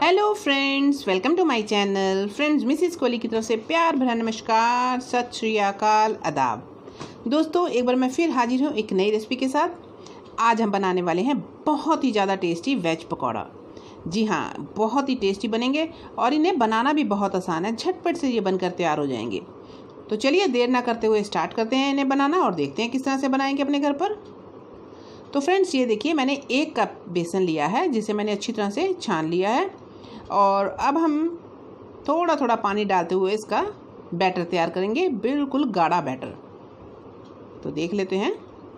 Hello friends, welcome to my channel. Friends, Mrs Kohli की तरफ से प्यार भरा नमस्कार, सत श्री अकाल, आदाब। दोस्तों, एक बार मैं फिर हाजिर हूँ एक नई रेसिपी के साथ। आज हम बनाने वाले हैं बहुत ही ज़्यादा टेस्टी वेज पकौड़ा। जी हाँ, बहुत ही टेस्टी बनेंगे और इन्हें बनाना भी बहुत आसान है। झटपट से ये बनकर तैयार हो जाएंगे। तो चलिए देर ना करते हुए स्टार्ट करते हैं इन्हें बनाना और देखते हैं किस तरह से बनाएंगे अपने घर पर। तो फ्रेंड्स, ये देखिए, मैंने 1 कप बेसन लिया है जिसे मैंने अच्छी तरह से छान लिया है। और अब हम थोड़ा थोड़ा पानी डालते हुए इसका बैटर तैयार करेंगे, बिल्कुल गाढ़ा बैटर। तो देख लेते हैं।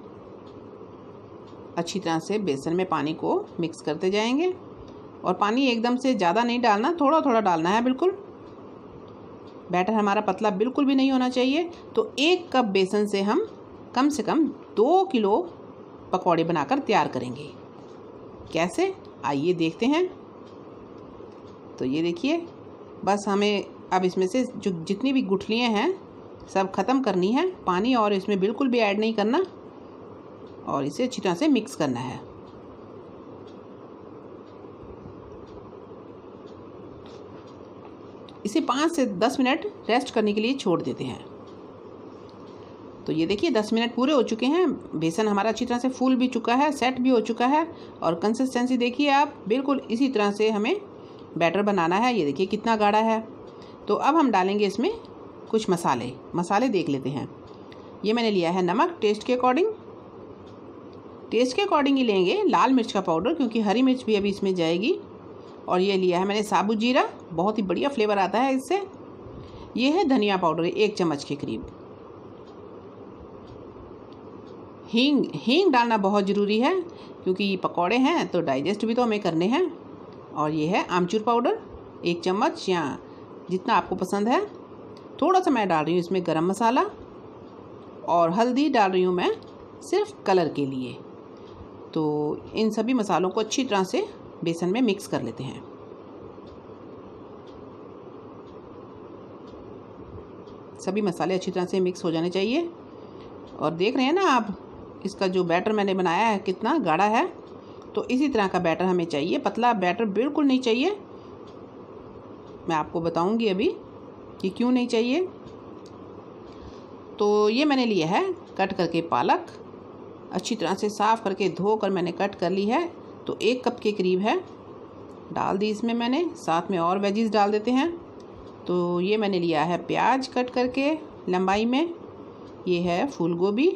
अच्छी तरह से बेसन में पानी को मिक्स करते जाएंगे और पानी एकदम से ज़्यादा नहीं डालना, थोड़ा थोड़ा डालना है। बिल्कुल बैटर हमारा पतला बिल्कुल भी नहीं होना चाहिए। तो 1 कप बेसन से हम कम से कम 2 किलो पकौड़े बनाकर तैयार करेंगे। कैसे, आइए देखते हैं। तो ये देखिए, बस हमें अब इसमें से जो जितनी भी गुठलियाँ हैं सब ख़त्म करनी है। पानी और इसमें बिल्कुल भी ऐड नहीं करना और इसे अच्छी तरह से मिक्स करना है। इसे 5 से 10 मिनट रेस्ट करने के लिए छोड़ देते हैं। तो ये देखिए, 10 मिनट पूरे हो चुके हैं। बेसन हमारा अच्छी तरह से फूल भी चुका है, सेट भी हो चुका है। और कंसिस्टेंसी देखिए आप, बिल्कुल इसी तरह से हमें बैटर बनाना है। ये देखिए कितना गाढ़ा है। तो अब हम डालेंगे इसमें कुछ मसाले देख लेते हैं। ये मैंने लिया है नमक, टेस्ट के अकॉर्डिंग ही लेंगे। लाल मिर्च का पाउडर, क्योंकि हरी मिर्च भी अभी इसमें जाएगी। और ये लिया है मैंने साबुत जीरा, बहुत ही बढ़िया फ्लेवर आता है इससे। ये है धनिया पाउडर 1 चम्मच के करीब। हींग डालना बहुत ज़रूरी है, क्योंकि पकौड़े हैं तो डाइजेस्ट भी तो हमें करने हैं। और ये है आमचूर पाउडर 1 चम्मच, या जितना आपको पसंद है। थोड़ा सा मैं डाल रही हूँ इसमें गरम मसाला, और हल्दी डाल रही हूँ मैं सिर्फ कलर के लिए। तो इन सभी मसालों को अच्छी तरह से बेसन में मिक्स कर लेते हैं। सभी मसाले अच्छी तरह से मिक्स हो जाने चाहिए। और देख रहे हैं ना आप, इसका जो बैटर मैंने बनाया है कितना गाढ़ा है। तो इसी तरह का बैटर हमें चाहिए, पतला बैटर बिल्कुल नहीं चाहिए। मैं आपको बताऊंगी अभी कि क्यों नहीं चाहिए। तो ये मैंने लिया है कट करके पालक, अच्छी तरह से साफ़ करके धोकर मैंने कट कर ली है। तो 1 कप के करीब है, डाल दी इसमें मैंने। साथ में और वेजीज डाल देते हैं। तो ये मैंने लिया है प्याज कट करके लंबाई में। ये है फूल गोभी।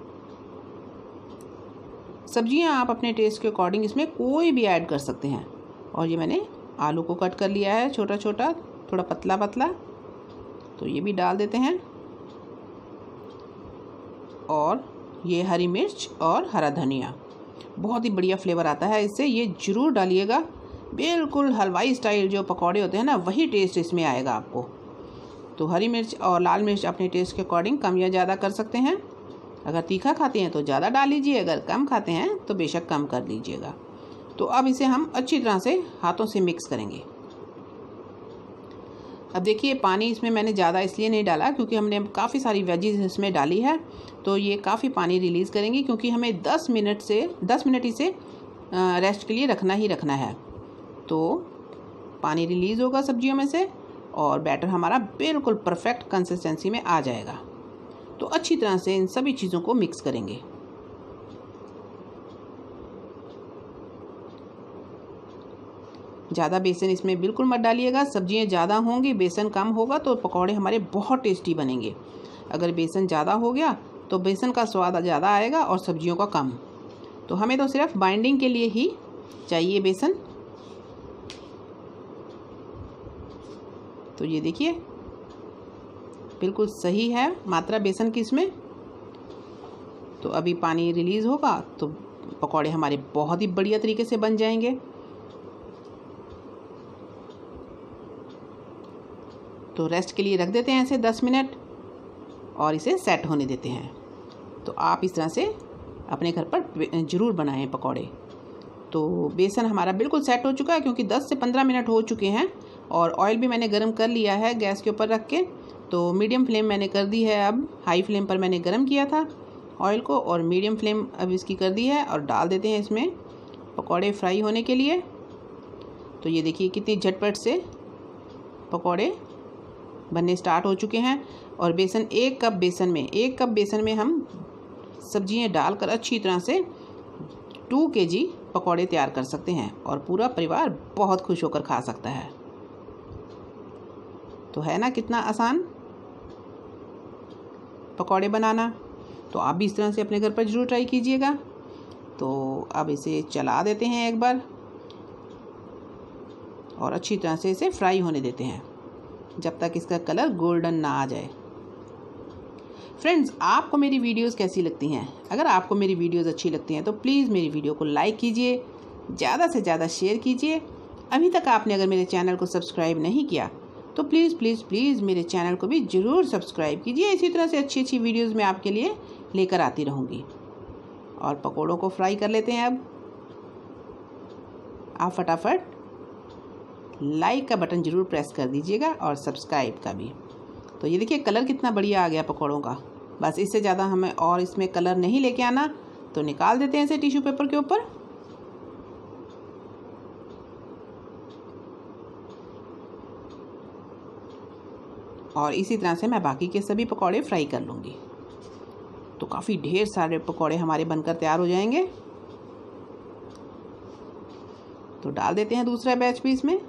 सब्जियां आप अपने टेस्ट के अकॉर्डिंग इसमें कोई भी ऐड कर सकते हैं। और ये मैंने आलू को कट कर लिया है छोटा छोटा, थोड़ा पतला पतला। तो ये भी डाल देते हैं। और ये हरी मिर्च और हरा धनिया, बहुत ही बढ़िया फ्लेवर आता है इससे। ये ज़रूर डालिएगा, बिल्कुल हलवाई स्टाइल जो पकौड़े होते हैं ना, वही टेस्ट इसमें आएगा आपको। तो हरी मिर्च और लाल मिर्च अपने टेस्ट के अकॉर्डिंग कम या ज़्यादा कर सकते हैं। अगर तीखा खाते हैं तो ज़्यादा डाल लीजिए, अगर कम खाते हैं तो बेशक कम कर लीजिएगा। तो अब इसे हम अच्छी तरह से हाथों से मिक्स करेंगे। अब देखिए, पानी इसमें मैंने ज़्यादा इसलिए नहीं डाला क्योंकि हमने काफ़ी सारी वेजीज इसमें डाली है। तो ये काफ़ी पानी रिलीज़ करेंगी, क्योंकि हमें 10 मिनट इसे रेस्ट के लिए रखना ही रखना है। तो पानी रिलीज़ होगा सब्जियों में से और बैटर हमारा बिल्कुल परफेक्ट कंसिस्टेंसी में आ जाएगा। तो अच्छी तरह से इन सभी चीज़ों को मिक्स करेंगे। ज़्यादा बेसन इसमें बिल्कुल मत डालिएगा। सब्जियां ज़्यादा होंगी, बेसन कम होगा तो पकौड़े हमारे बहुत टेस्टी बनेंगे। अगर बेसन ज़्यादा हो गया तो बेसन का स्वाद ज़्यादा आएगा और सब्जियों का कम। तो हमें तो सिर्फ बाइंडिंग के लिए ही चाहिए बेसन। तो ये देखिए, बिल्कुल सही है मात्रा बेसन की इसमें। तो अभी पानी रिलीज़ होगा तो पकौड़े हमारे बहुत ही बढ़िया तरीके से बन जाएंगे। तो रेस्ट के लिए रख देते हैं ऐसे 10 मिनट और इसे सेट होने देते हैं। तो आप इस तरह से अपने घर पर ज़रूर बनाएं पकौड़े। तो बेसन हमारा बिल्कुल सेट हो चुका है, क्योंकि 10 से 15 मिनट हो चुके हैं। और ऑयल भी मैंने गरम कर लिया है गैस के ऊपर रख के। तो मीडियम फ्लेम मैंने कर दी है। अब हाई फ्लेम पर मैंने गरम किया था ऑयल को, और मीडियम फ्लेम अब इसकी कर दी है। और डाल देते हैं इसमें पकौड़े फ्राई होने के लिए। तो ये देखिए कितनी झटपट से पकौड़े बनने स्टार्ट हो चुके हैं। और बेसन, 1 कप बेसन में हम सब्जियां डालकर अच्छी तरह से 2 kg पकौड़े तैयार कर सकते हैं और पूरा परिवार बहुत खुश होकर खा सकता है। तो है ना कितना आसान पकौड़े बनाना। तो आप भी इस तरह से अपने घर पर ज़रूर ट्राई कीजिएगा। तो अब इसे चला देते हैं एक बार और अच्छी तरह से इसे फ्राई होने देते हैं जब तक इसका कलर गोल्डन ना आ जाए। फ्रेंड्स, आपको मेरी वीडियोस कैसी लगती हैं? अगर आपको मेरी वीडियोस अच्छी लगती हैं तो प्लीज़ मेरी वीडियो को लाइक कीजिए, ज़्यादा से ज़्यादा शेयर कीजिए। अभी तक आपने अगर मेरे चैनल को सब्सक्राइब नहीं किया तो प्लीज़ प्लीज़ प्लीज़ मेरे चैनल को भी ज़रूर सब्सक्राइब कीजिए। इसी तरह से अच्छी अच्छी वीडियोज़ मैं आपके लिए लेकर आती रहूँगी। और पकौड़ों को फ्राई कर लेते हैं। अब आप फटाफट लाइक का बटन ज़रूर प्रेस कर दीजिएगा और सब्सक्राइब का भी। तो ये देखिए कलर कितना बढ़िया आ गया पकौड़ों का। बस इससे ज़्यादा हमें और इसमें कलर नहीं लेके आना, तो निकाल देते हैं इसे टिश्यू पेपर के ऊपर। और इसी तरह से मैं बाकी के सभी पकौड़े फ्राई कर लूँगी। तो काफ़ी ढेर सारे पकौड़े हमारे बनकर तैयार हो जाएंगे। तो डाल देते हैं दूसरा बैच भी इसमें।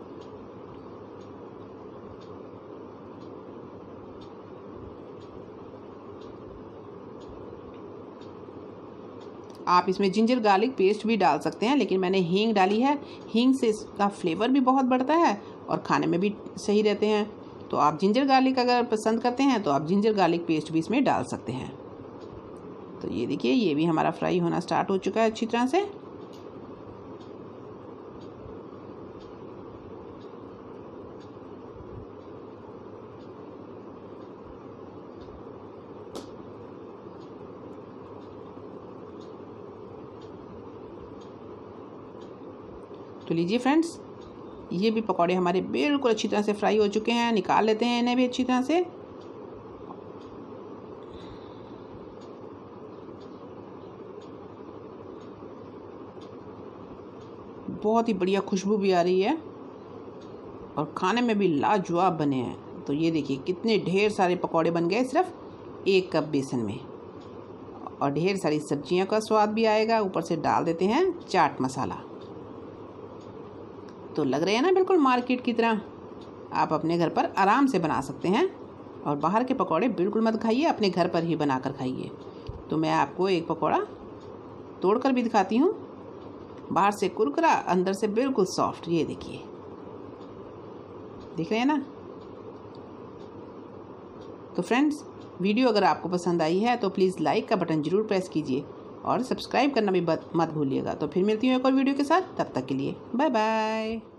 आप इसमें जिंजर गार्लिक पेस्ट भी डाल सकते हैं, लेकिन मैंने हींग डाली है। हींग से इसका फ्लेवर भी बहुत बढ़ता है और खाने में भी सही रहते हैं। तो आप जिंजर गार्लिक अगर पसंद करते हैं तो आप जिंजर गार्लिक पेस्ट भी इसमें डाल सकते हैं। तो ये देखिए ये भी हमारा फ्राई होना स्टार्ट हो चुका है अच्छी तरह से। तो लीजिए फ्रेंड्स, ये भी पकौड़े हमारे बिल्कुल अच्छी तरह से फ्राई हो चुके हैं। निकाल लेते हैं इन्हें भी अच्छी तरह से। बहुत ही बढ़िया खुशबू भी आ रही है और खाने में भी लाजवाब बने हैं। तो ये देखिए कितने ढेर सारे पकौड़े बन गए सिर्फ 1 कप बेसन में। और ढेर सारी सब्जियों का स्वाद भी आएगा। ऊपर से डाल देते हैं चाट मसाला। तो लग रहे हैं ना बिल्कुल मार्केट की तरह। आप अपने घर पर आराम से बना सकते हैं। और बाहर के पकौड़े बिल्कुल मत खाइए, अपने घर पर ही बनाकर खाइए। तो मैं आपको एक पकौड़ा तोड़कर भी दिखाती हूँ। बाहर से कुरकुरा, अंदर से बिल्कुल सॉफ्ट। ये देखिए, देख रहे हैं ना। तो फ्रेंड्स, वीडियो अगर आपको पसंद आई है तो प्लीज़ लाइक का बटन ज़रूर प्रेस कीजिए और सब्सक्राइब करना भी मत भूलिएगा। तो फिर मिलती हूँ एक और वीडियो के साथ। तब तक के लिए बाय बाय।